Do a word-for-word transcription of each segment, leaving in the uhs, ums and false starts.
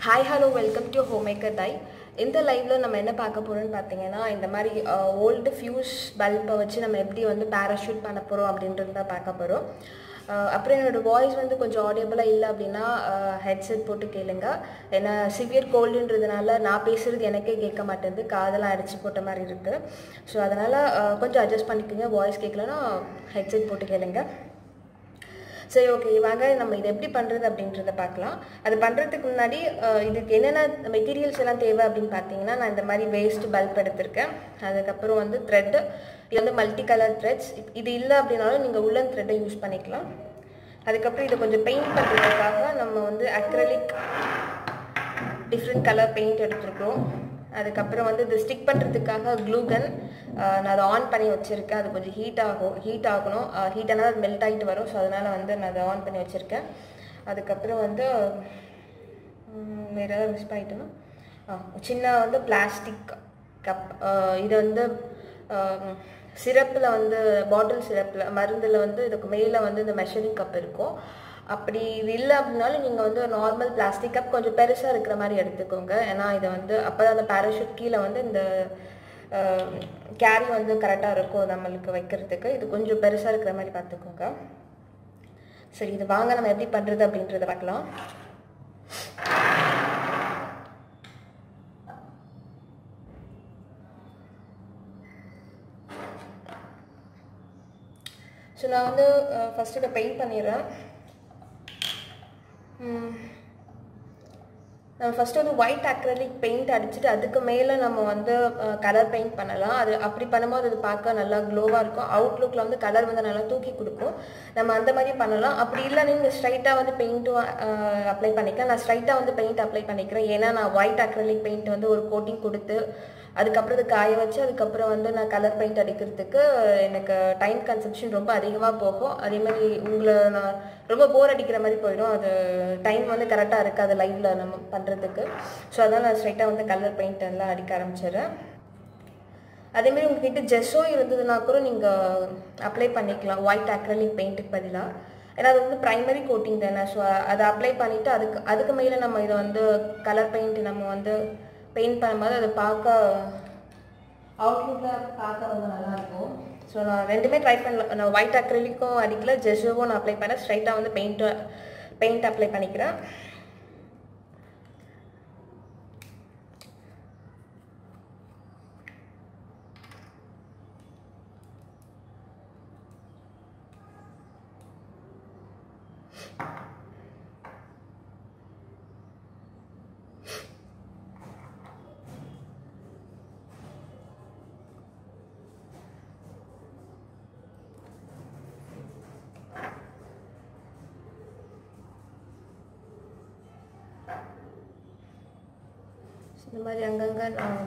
Hi, hello, welcome to Homemaker Dye. இந்த லைவ்ல நம்ம என்ன பார்க்க போறோம்னு பாத்தீங்கன்னா இந்த மாதிரி ஓல்ட் ஃபியூஸ் பல்பை வச்சு நம்ம எப்படி வந்து பாராஷூட் பண்ண போறோம் அப்படின்றத தான் பார்க்க போறோம். அப்புறம் என்னோட வாய்ஸ் வந்து கொஞ்சம் ஆடியபிளா இல்ல அப்படினா ஹெட்செட் போட்டு கேளுங்க. ஏன்னா சிவியர் கோல்டுன்றதுனால நான் பேசுறது எனக்கே கேட்க மாட்டேங்குது, காதெல்லாம் அடிச்சு போட்ட மாதிரி இருக்கு. ஸோ அதனால கொஞ்சம் அட்ஜஸ்ட் பண்ணிக்கோங்க. வாய்ஸ் கேட்கலன்னா ஹெட்செட் போட்டு கேளுங்க. சரி, ஓகே, வாங்க நம்ம இதை எப்படி பண்ணுறது அப்படின்றத பார்க்கலாம். அது பண்ணுறதுக்கு முன்னாடி இதுக்கு என்னென்ன மெட்டீரியல்ஸ் எல்லாம் தேவை அப்படின்னு பார்த்தீங்கன்னா, நான் இந்த மாதிரி வேஸ்ட் பல்ப் எடுத்திருக்கேன். அதுக்கப்புறம் வந்து த்ரெட்டு, இது வந்து மல்டி கலர் த்ரெட்ஸ். இது இல்லை அப்படின்னாலும் நீங்கள் உள்ளன் த்ரெட்டை யூஸ் பண்ணிக்கலாம். அதுக்கப்புறம் இதை கொஞ்சம் பெயிண்ட் பண்ணுறதுக்காக நம்ம வந்து அக்ரலிக் டிஃப்ரெண்ட் கலர் பெயிண்ட் எடுத்துருக்கோம். அதுக்கப்புறம் வந்து இது ஸ்டிக் பண்ணுறதுக்காக க்ளூகன் நான் அதை ஆன் பண்ணி வச்சுருக்கேன். அது கொஞ்சம் ஹீட் ஆகும் ஹீட் ஆகணும் ஹீட் ஆனால் அது மெல்ட் ஆகிட்டு வரும். ஸோ அதனால் வந்து நான் அதை ஆன் பண்ணி வச்சுருக்கேன். அதுக்கப்புறம் வந்து வேறு ஏதாவது மிஸ் பண்ணிட்டோன்னா சின்ன வந்து பிளாஸ்டிக் கப். இது வந்து சிரப்பில் வந்து பாட்டில் சிரப்பில் மருந்தில் வந்து இதுக்கு மேலே வந்து இந்த மெஷரிங் கப் இருக்கும். அப்படி இது இல்லை அப்படின்னாலும் நீங்கள் வந்து நார்மல் பிளாஸ்டிக் கப் கொஞ்சம் பெருசாக இருக்கிற மாதிரி எடுத்துக்கோங்க. ஏன்னா இதை வந்து அப்போ தான் அந்த பேராஷூட் கீழே வந்து இந்த கேரி வந்து கரெக்டாக இருக்கும் நம்மளுக்கு வைக்கிறதுக்கு. இது கொஞ்சம் பெருசாக இருக்கிற மாதிரி பார்த்துக்கோங்க. சரி, இது வாங்க நம்ம எப்படி பண்ணுறது அப்படின்றத பார்க்கலாம். ஸோ நான் வந்து ஃபஸ்ட்டு இதை பெயிண்ட் பண்ணிடுறேன். நம்ம ஃபஸ்ட்டு வந்து ஒயிட் அக்ரலிக் பெயிண்ட் அடிச்சுட்டு அதுக்கு மேலே நம்ம வந்து கலர் பெயிண்ட் பண்ணலாம். அது அப்படி பண்ணும்போது அது பார்க்க நல்லா க்ளோவாக இருக்கும். அவுட்லுக்கில் வந்து கலர் வந்து நல்லா தூக்கி கொடுக்கும். நம்ம அந்த மாதிரி பண்ணலாம். அப்படி இல்லை நீங்கள் ஸ்ட்ரைட்டாக வந்து பெயிண்ட்டும் அப்ளை பண்ணிக்கலாம். நான் ஸ்ட்ரைட்டாக வந்து பெயிண்ட் அப்ளை பண்ணிக்கிறேன். ஏன்னா நான் ஒயிட் அக்ரலிக் பெயிண்ட் வந்து ஒரு கோட்டிங் கொடுத்து அதுக்கப்புறம் அது காய வச்சு அதுக்கப்புறம் வந்து நான் கலர் பெயிண்ட் அடிக்கிறதுக்கு எனக்கு டைம் கன்சம்ஷன் ரொம்ப அதிகமாக போகும். அதேமாதிரி உங்களை நான் ரொம்ப போர் அடிக்கிற மாதிரி போயிடும். அது டைம் வந்து கரெக்டாக இருக்காது லைவில் நம்ம பண்ணுறதுக்கு. ஸோ அதனால் நான் ஸ்ட்ரைட்டாக வந்து கலர் பெயிண்ட் எல்லாம் அடிக்க ஆரம்பிச்சிடுறேன். அதேமாதிரி உங்ககிட்ட ஜெஸ்ஸோ இருந்ததுன்னா கூட நீங்கள் அப்ளை பண்ணிக்கலாம் ஒயிட் அக்ரலிக் பெயிண்ட்டுக்கு பதிலாக. ஏன்னா அது வந்து ப்ரைமரி கோட்டிங் தானே. ஸோ அதை அப்ளை பண்ணிவிட்டு அதுக்கு அதுக்கு மேலே நம்ம இதை வந்து கலர் பெயிண்ட் நம்ம வந்து பெயிண்ட் பண்ணும்போது அதை பார்க்க அவுட்லுக்கில் பார்க்க ரொம்ப நல்லாயிருக்கும். ஸோ நான் ரெண்டுமே ட்ரை பண்ணல. நான் ஒயிட் அக்ரிலிக்கும் அடிக்கல, ஜெஸ்ஸோவும் நான் அப்ளை பண்ணேன். ஸ்ட்ரைட்டாக வந்து பெயிண்ட்டு பெயிண்ட் அப்ளை பண்ணிக்கிறேன். இந்த மாதிரி அங்கங்கே நான்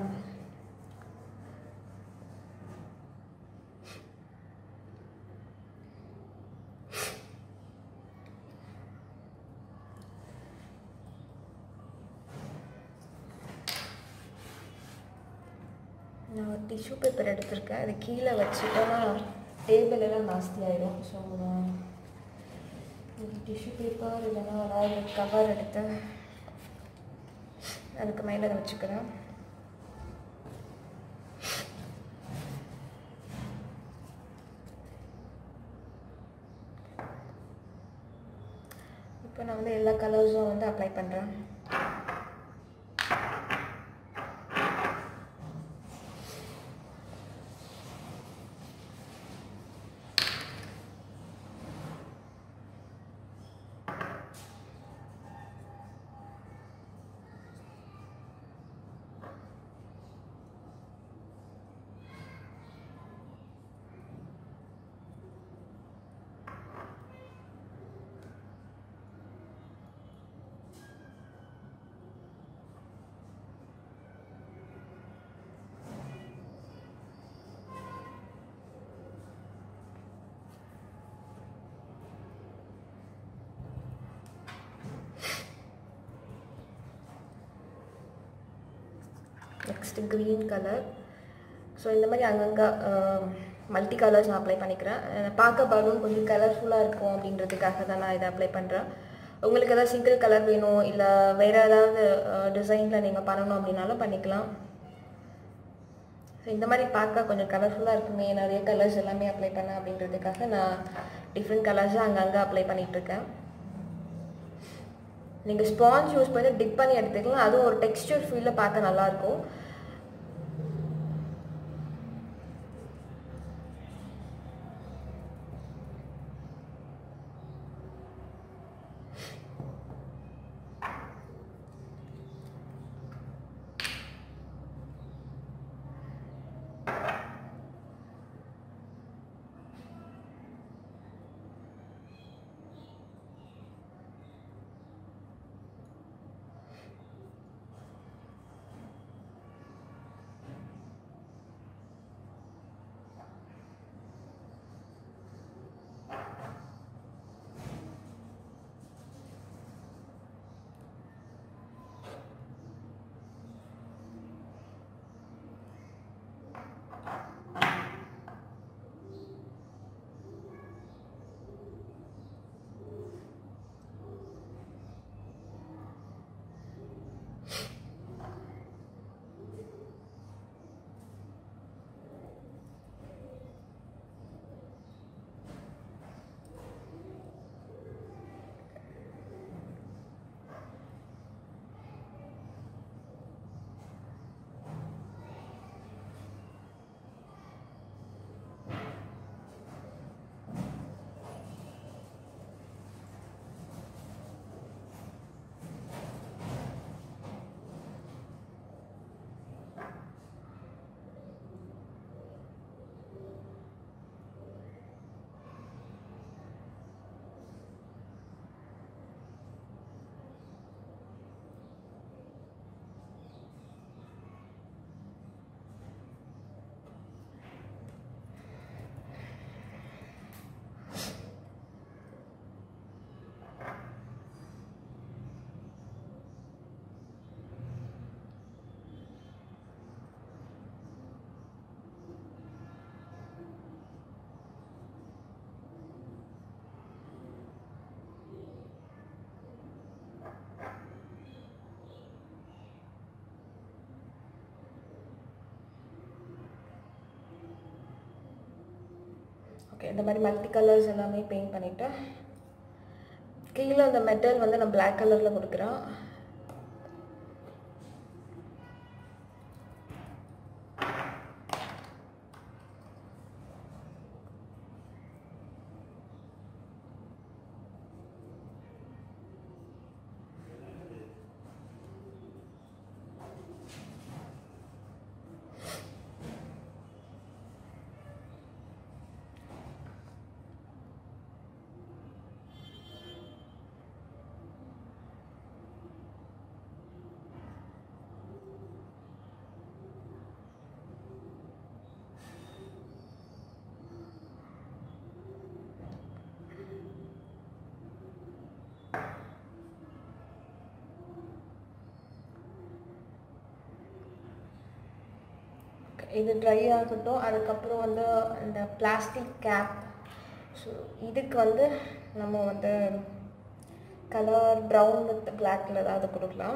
நான் ஒரு டிஷ்யூ பேப்பர் எடுத்திருக்கேன். அது கீழே வச்சுட்டோன்னா டேபிள் எல்லாம் நாஸ்தி ஆகிடும். ஸோ நான் டிஷ்யூ பேப்பர் இல்லைன்னா ஏதாவது கவர் எடுத்து அதுக்கு மேலே அதை வச்சுக்கிறேன். இப்போ நான் வந்து எல்லா கலர்ஸும் வந்து அப்ளை பண்ணுறேன். Next green colour. ஸோ இந்த மாதிரி அங்கங்கே மல்டி கலர்ஸ் நான் அப்ளை பண்ணிக்கிறேன். பார்க்க பலூன் கொஞ்சம் கலர்ஃபுல்லாக இருக்கும் அப்படின்றதுக்காக தான் நான் இதை அப்ளை பண்ணுறேன். உங்களுக்கு ஏதாவது சிங்கிள் கலர் வேணும் இல்லை வேறு ஏதாவது டிசைனில் நீங்கள் பண்ணணும் அப்படின்னாலும் பண்ணிக்கலாம். ஸோ இந்த மாதிரி பார்க்க கொஞ்சம் கலர்ஃபுல்லாக இருக்குமே, நிறைய கலர்ஸ் எல்லாமே அப்ளை பண்ணேன் அப்படின்றதுக்காக நான் டிஃப்ரெண்ட் கலர்ஸாக அங்கங்கே அப்ளை பண்ணிகிட்ருக்கேன். நீங்கள் ஸ்பாஞ்ச் யூஸ் பண்ணி டிப் பண்ணி எடுத்துக்கலாம், அதுவும் ஒரு டெக்ஸ்டர் ஃபீலில் பார்க்க நல்லாயிருக்கும். ஓகே, இந்த மாதிரி மல்டி கலர்ஸ் எல்லாமே பெயிண்ட் பண்ணிவிட்டு கீழே அந்த மெட்டல் வந்து நான் பிளாக் கலரில் கொடுக்குறேன். இது ட்ரை ஆகட்டும். அதுக்கப்புறம் வந்து இந்த பிளாஸ்டிக் கேப், ஸோ இதுக்கு வந்து நம்ம வந்து கலர் ப்ரௌன் வித் பிளாக்ல ஏதாவது கொடுக்கலாம்.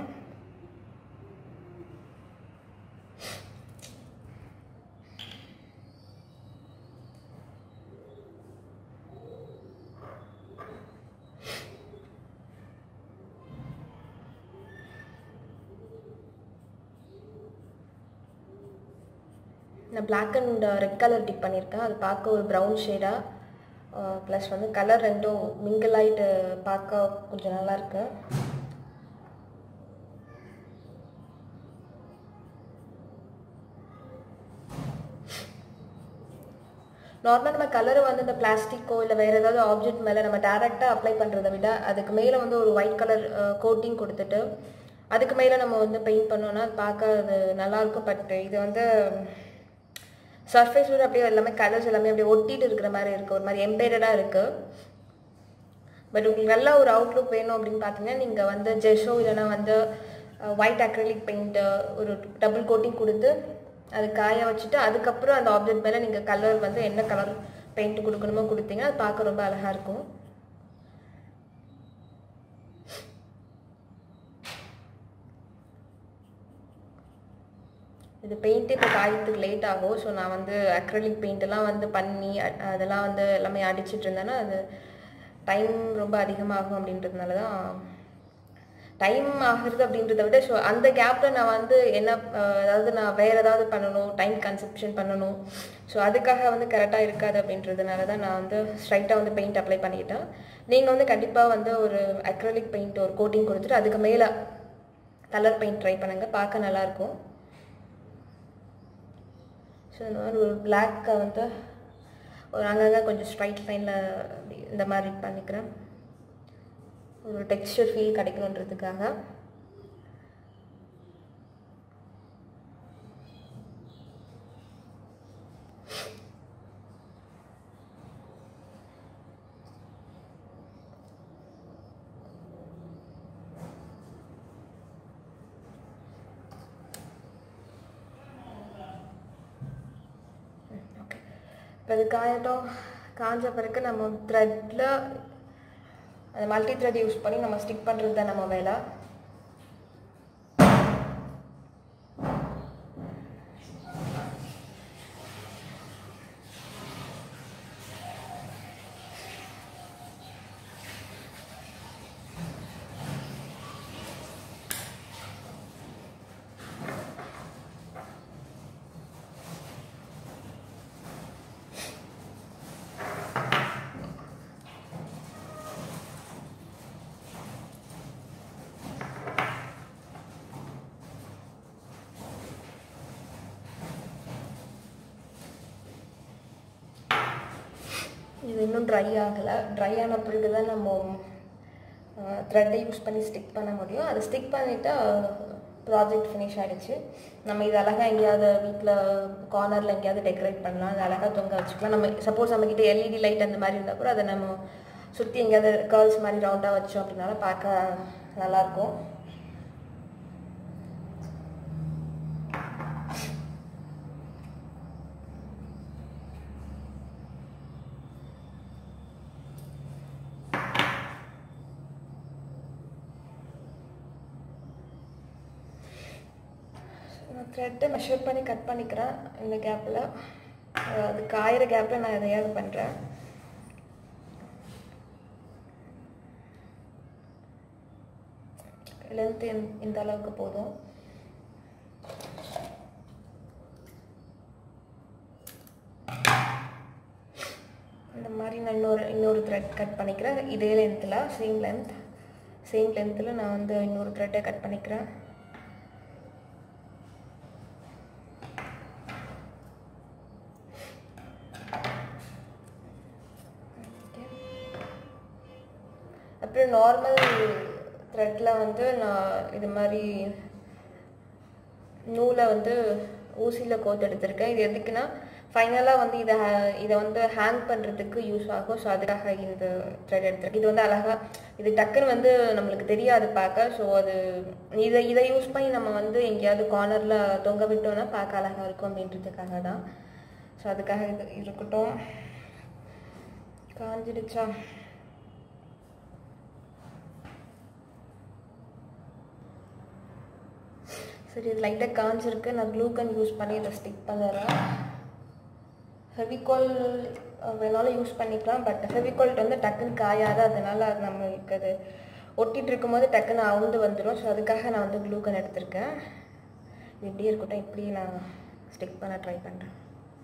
நான் black and red colour dip பண்ணியிருக்கேன். அது பார்க்க ஒரு ப்ரௌன் ஷேடாக ப்ளஸ் வந்து கலர் ரெண்டும் மிங்கிள் ஆகிட்டு பார்க்க கொஞ்சம் நல்லாயிருக்கு. நார்மலாக நம்ம கலரை வந்து இந்த பிளாஸ்டிக்கோ இல்லை வேறு ஏதாவது ஆப்ஜெக்ட் மேலே நம்ம டேரெக்டாக அப்ளை பண்ணுறதை விட அதுக்கு மேலே வந்து ஒரு ஒயிட் கலர் கோட்டிங் கொடுத்துட்டு அதுக்கு மேலே நம்ம வந்து பெயிண்ட் பண்ணோன்னா அது பார்க்க அது நல்லாயிருக்கும். பட் இது வந்து சர்ஃபேஸோடு அப்படியே எல்லாமே கலர்ஸ் எல்லாமே அப்படியே ஒட்டிட்டு இருக்கிற மாதிரி இருக்குது, ஒரு மாதிரி எம்பேடடாக இருக்குது. பட் உங்களுக்கு நல்லா ஒரு அவுட்லுக் வேணும் அப்படின்னு பார்த்தீங்கன்னா நீங்கள் வந்து ஜெஷோ இல்லைனா வந்து ஒயிட் அக்ரிலிக் பெயிண்ட்டு ஒரு டபுள் கோட்டிங் கொடுத்து அது காய வச்சுட்டு அதுக்கப்புறம் அந்த ஆப்ஜெக்ட் மேலே நீங்கள் கலர் வந்து என்ன கலர் பெயிண்ட் கொடுக்கணுமோ கொடுத்தீங்கன்னா அது பார்க்க ரொம்ப அழகாக இருக்கும். இது பெயிண்ட்டு இப்போ காயத்துக்கு லேட் ஆகும். ஸோ நான் வந்து அக்ரலிக் பெயிண்டெல்லாம் வந்து பண்ணி அதெல்லாம் வந்து எல்லாமே அடிச்சிட்டு இருந்தேன்னா அது டைம் ரொம்ப அதிகமாகும் அப்படின்றதுனால தான் டைம் ஆகுறது அப்படின்றத விட ஸோ அந்த கேப்பில் நான் வந்து என்ன அதாவது நான் வேறு ஏதாவது பண்ணணும், டைம் கன்சப்ஷன் பண்ணணும். ஸோ அதுக்காக வந்து கரெக்டாக இருக்காது அப்படின்றதுனால தான் நான் வந்து ஸ்ட்ரைட்டாக வந்து பெயிண்ட் அப்ளை பண்ணிக்கிட்டேன். நீங்கள் வந்து கண்டிப்பாக வந்து ஒரு அக்ரலிக் பெயிண்ட் ஒரு கோட்டிங் கொடுத்துட்டு அதுக்கு மேலே கலர் பெயிண்ட் ட்ரை பண்ணுங்கள், பார்க்க நல்லாயிருக்கும். ஸோ இந்த மாதிரி ஒரு பிளாக்கை வந்து ஒரு அங்கங்கே கொஞ்சம் ஸ்ட்ரைட் லைனில் இந்த மாதிரி பண்ணிக்கிறேன், ஒரு டெக்ஸ்சர் ஃபீல் கிடைக்கணுன்றதுக்காக. இப்போ இது காயட்டும். காஞ்ச பிறகு நம்ம த்ரெட்டில் அந்த மல்டி த்ரெட் யூஸ் பண்ணி நம்ம ஸ்டிக் பண்ணுறது தான் நம்ம வேலை. இது இன்னும் ட்ரை ஆகலை. ட்ரை ஆன பிறகு தான் நம்ம த்ரெட்டை யூஸ் பண்ணி ஸ்டிக் பண்ண முடியும். அதை ஸ்டிக் பண்ணிவிட்டு ப்ராஜெக்ட் ஃபினிஷ் ஆகிடுச்சு. நம்ம இது அழகாக எங்கேயாவது வீட்டில் கார்னரில் எங்கேயாவது டெக்கரேட் பண்ணலாம், அது அழகாக தொங்க வச்சுக்கலாம். நம்ம சப்போஸ் நம்மக்கிட்ட எல்இடி லைட் அந்த மாதிரி இருந்தால் கூட அதை நம்ம சுற்றி எங்கேயாவது கேர்ள்ஸ் மாதிரி ரவுண்டாக வச்சோம் அப்படின்னால பார்க்க நல்லாயிருக்கும். நான் த்ரெட்டை மெஷர் பண்ணி கட் பண்ணிக்கிறேன். இந்த கேப்பில் அது காயிற கேப்பில் நான் எதையாவது பண்ணுறேன். லென்த்து இந்த அளவுக்கு போதும். இந்த மாதிரி நான் இன்னொரு இன்னொரு த்ரெட் கட் பண்ணிக்கிறேன். இதே லென்த்தில் சேம் லென்த் சேம் லென்த்தில் நான் வந்து இன்னொரு த்ரெட்டை கட் பண்ணிக்கிறேன். அப்புறம் நார்மல் த்ரெட்டில் வந்து நான் இது மாதிரி நூலை வந்து ஊசியில் கோத்து எடுத்திருக்கேன். இது எதுக்குன்னா ஃபைனலாக வந்து இதை இதை வந்து ஹேங் பண்ணுறதுக்கு யூஸ் ஆகும். ஸோ அதுக்காக இந்த த்ரெட் எடுத்திருக்கேன். இது வந்து அழகாக இது டக்குன்னு வந்து நம்மளுக்கு தெரியாது பார்க்க. ஸோ அது இதை இதை யூஸ் பண்ணி நம்ம வந்து எங்கேயாவது கார்னரில் தொங்க விட்டோன்னா பார்க்க அழகாக இருக்கும் அப்படின்றதுக்காக தான். ஸோ அதுக்காக இது இருக்கட்டும். காஞ்சிடுச்சா? சரி, இது லைட்டாக காஞ்சிருக்கு. நான் க்ளூ கன் யூஸ் பண்ணி இதை ஸ்டிக் பண்ணுறேன். ஃபெவிகால் வேணாலும் யூஸ் பண்ணிக்கலாம், பட் ஃபெவிகால்ட் வந்து டக்குன்னு காயாது. அதனால் அது நம்மளுக்கு அது ஒட்டிகிட்டு இருக்கும்போது டக்குன்னு அவுந்து வந்துடும். ஸோ அதுக்காக நான் வந்து க்ளூ கன் எடுத்திருக்கேன். இது இப்படியே இருக்கட்டும். இப்படி நான் ஸ்டிக் பண்ண ட்ரை பண்ணுறேன்.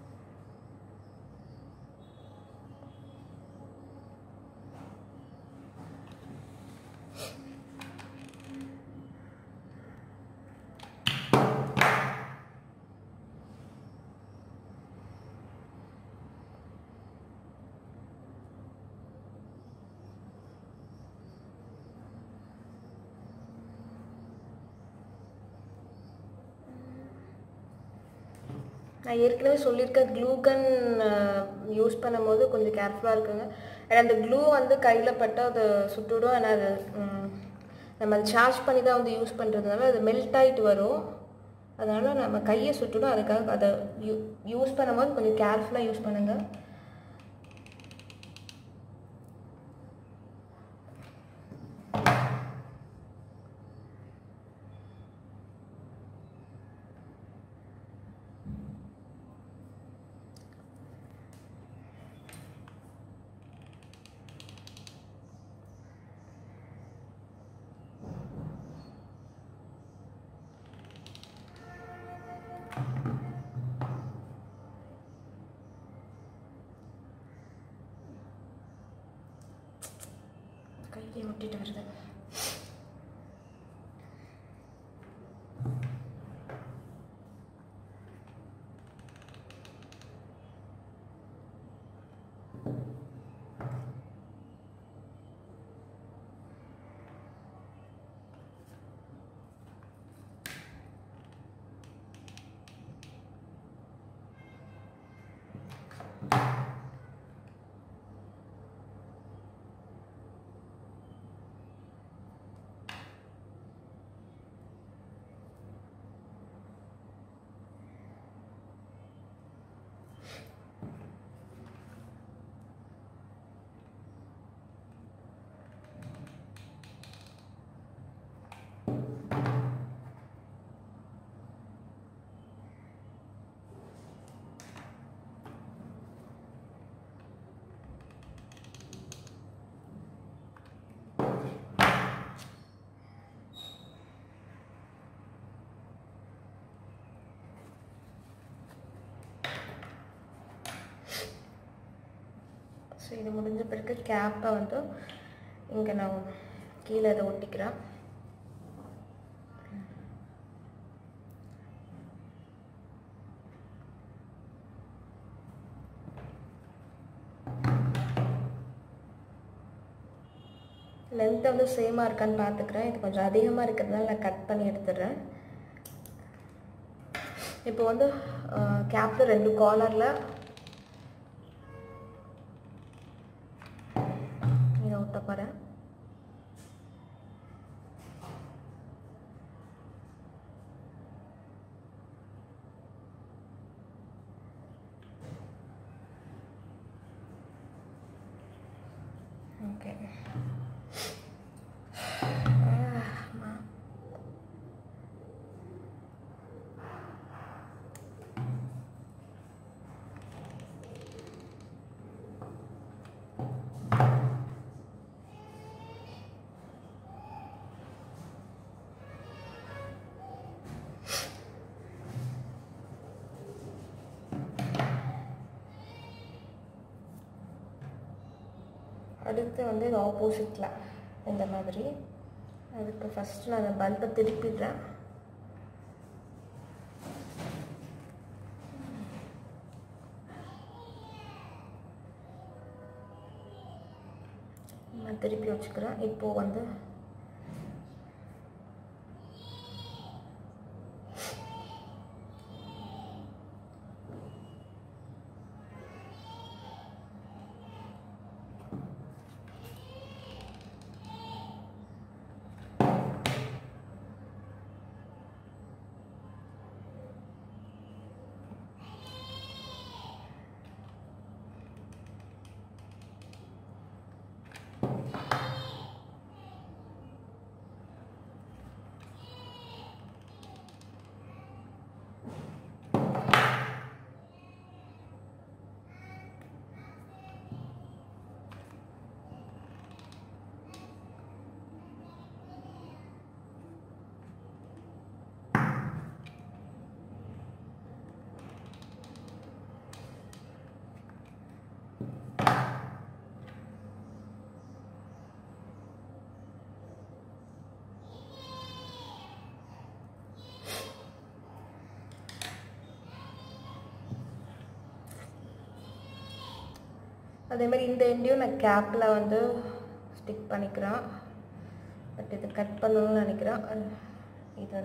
நான் ஏற்கனவே சொல்லியிருக்கேன், க்ளூ கன் யூஸ் பண்ணும்போது கொஞ்சம் கேர்ஃபுல்லாக இருக்குங்க. அண்ட் அந்த க்ளூ வந்து கையில் பட்டு அது சுட்டுடும். ஆனால் அது நம்ம அது சார்ஜ் பண்ணி தான் வந்து யூஸ் பண்ணுறதுனால அது மெல்ட் ஆகிட்டு வரும். அதனால் நம்ம கையை சுட்டுடும். அதுக்காக அதை யூ யூஸ் பண்ணும்போது கொஞ்சம் கேர்ஃபுல்லாக யூஸ் பண்ணுங்கள். கையை ஒட்டிட்டு வருது. ஸோ இது முடிஞ்ச பிறகு கேப்பை வந்து இங்கே நான் கீழே அதை ஒட்டிக்கிறேன். லென்த் வந்து சேமாக இருக்கான்னு பார்த்துக்கிறேன். இது கொஞ்சம் அதிகமாக இருக்கிறதுனால நான் கட் பண்ணி எடுத்துடுறேன். இப்போ வந்து கேப்பில் ரெண்டு காலரில் இதை ஒட்ட போகிறேன். ஓகே, அடுத்து வந்து இது ஆப்போசிட்டில் இந்த மாதிரி. அதுக்கு ஃபஸ்ட்டு நான் அந்த பல்பை திருப்பிடுறேன். நான் திருப்பி வச்சுக்கிறேன். இப்போது வந்து அதே மாதிரி இந்த எண்டையும் நான் கேப்பில் வந்து ஸ்டிக் பண்ணிக்கிறேன். பட் இது கட் பண்ணணும்னு நினைக்கிறேன். இது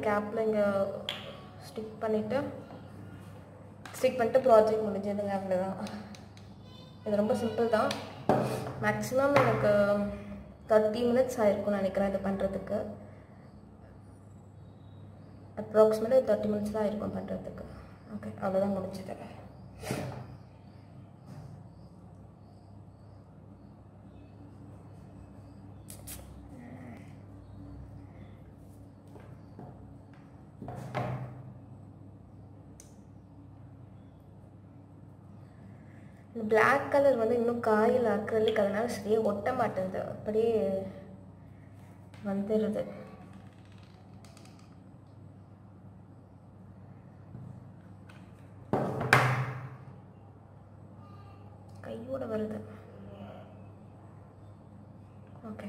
கேப்பில் இங்கே ஸ்டிக் பண்ணிவிட்டு ஸ்டிக் பண்ணிட்டு ப்ராஜெக்ட் முடிஞ்சதுங்க. அவ்வளோதான். இது ரொம்ப சிம்பிள் தான். மேக்ஸிமம் எனக்கு தேர்ட்டி மினிட்ஸ் ஆகிருக்கும்னு நினைக்கிறேன் இது பண்ணுறதுக்கு. அப்ராக்சிமேட்டாக தேர்ட்டி மினிட்ஸ் தான் இருக்கும் பண்ணுறதுக்கு. ஓகே, அவ்வளோதான் முடிஞ்சது. இந்த பிளாக் கலர் வந்து இன்னும் காயில் அக்ரலிக், அதனால சரியாக ஒட்ட மாட்டேங்குது, அப்படியே வந்துடுது. கையோட வருது. ஓகே,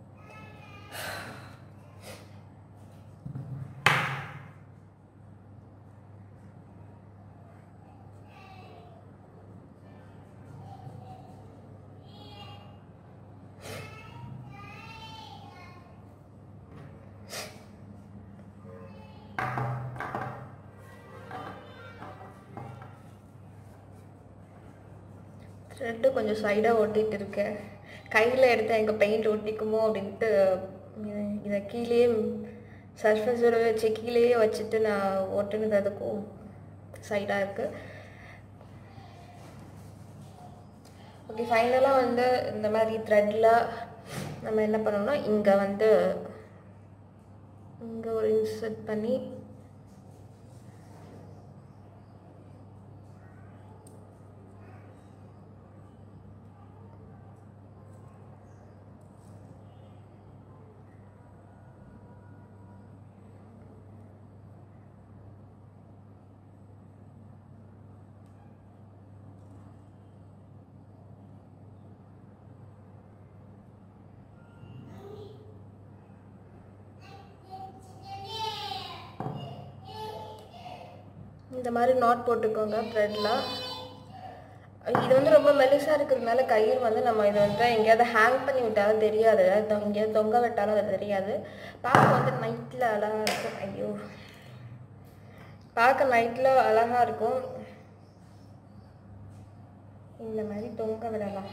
த்ரெட்டு கொஞ்சம் சைடாக ஒட்டிகிட்டு இருக்கேன். கையில் எடுத்து எங்கள் பெயிண்ட் ஒட்டிக்குமோ அப்படின்ட்டு இதை கீழேயே சர்ஃபேஸோட வச்சு கீழேயே வச்சுட்டு நான் ஒட்டுனது அதுக்கும் சைடாக இருக்குது. ஓகே, ஃபைனலாக வந்து இந்த மாதிரி த்ரெட்டில் நம்ம என்ன பண்ணோம்னா இங்கே வந்து இங்கே ஒரு இன்சர்ட் பண்ணி இந்த மாதிரி நாட் போட்டுக்கோங்க த்ரெட்டில். இது வந்து ரொம்ப மெலிசாக இருக்கிறதுனால கயிறு வந்து நம்ம இதை வந்து எங்கேயாவது ஹேங் பண்ணி விட்டாலும் தெரியாது, எங்கேயாவது தொங்க விட்டாலும் அது தெரியாது. பார்க்க வந்து நைட்டில் அழகாக இருக்கும். ஐயோ, பார்க்க நைட்டில் அழகாக இருக்கும். இந்த மாதிரி தொங்க விடலாம்.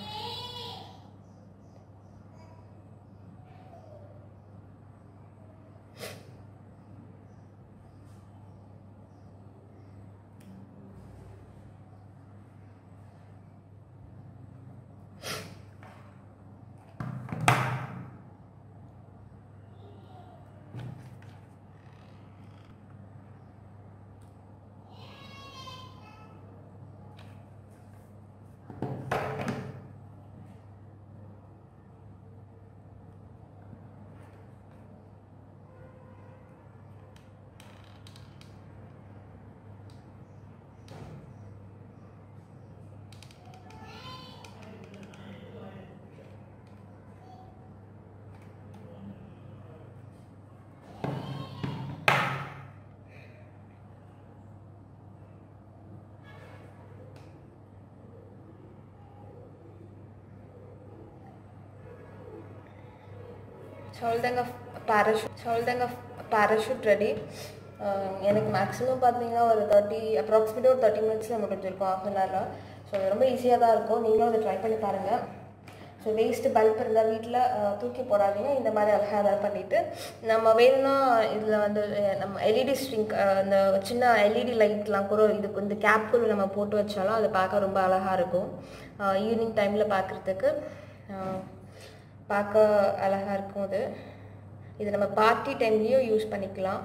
சொல்லுங்க பேராஷூட் சொல்லுங்க பேராஷூட் ரெடி. எனக்கு மேக்ஸிமம் பார்த்தீங்கன்னா ஒரு தேர்ட்டி அப்ராக்சிமேட்டாக ஒரு தேர்ட்டி மினிட்ஸில் முடிஞ்சிருக்கும், ஆஃப் அன் ஹவரில். ஸோ ரொம்ப ஈஸியாக தான் இருக்கும், நீங்களும் அதை ட்ரை பண்ணி பாருங்கள். ஸோ வேஸ்ட்டு பல்ப் இருந்தால் வீட்டில் தூக்கி போடாதீங்க. இந்த மாதிரி அழகாக எதாவது பண்ணிவிட்டு நம்ம வேணும்னா இதில் வந்து நம்ம எல்இடி ஸ்ட்ரிங்க் அந்த சின்ன எல்இடி லைட்லாம் கூட இதுக்கு இந்த கேப்புக்குள்ளே நம்ம போட்டு வச்சாலும் அது பார்க்க ரொம்ப அழகாக இருக்கும். ஈவினிங் டைமில் பார்க்குறதுக்கு பார்க்க அழகாக இருக்கும். அது இது நம்ம பார்ட்டி டைம்லேயும் யூஸ் பண்ணிக்கலாம்.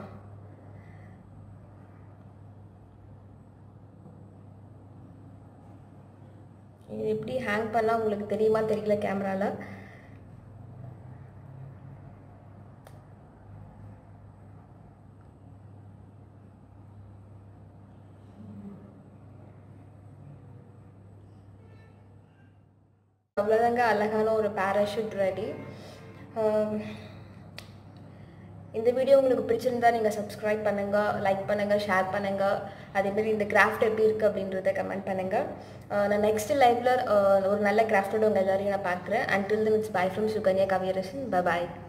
இது எப்படி ஹேங் பண்ணால் உங்களுக்கு தெரியுமா தெரியல கேமராவில். அவ்வளோதாங்க, அழகான ஒரு பேராஷூட் ரெடி. இந்த வீடியோ உங்களுக்கு பிடிச்சிருந்தா நீங்கள் சப்ஸ்கிரைப் பண்ணுங்கள், லைக் பண்ணுங்கள், ஷேர் பண்ணுங்கள். அதேமாதிரி இந்த கிராஃப்ட் எப்படி இருக்குது அப்படின்றத கமெண்ட் பண்ணுங்கள். நான் நெக்ஸ்ட் லைவ்ல ஒரு நல்ல கிராஃப்டோட உங்கள் எல்லாரையும் நான் பார்க்குறேன். Until then it's bye from Sukanya Kaviyarasan. Bye bye.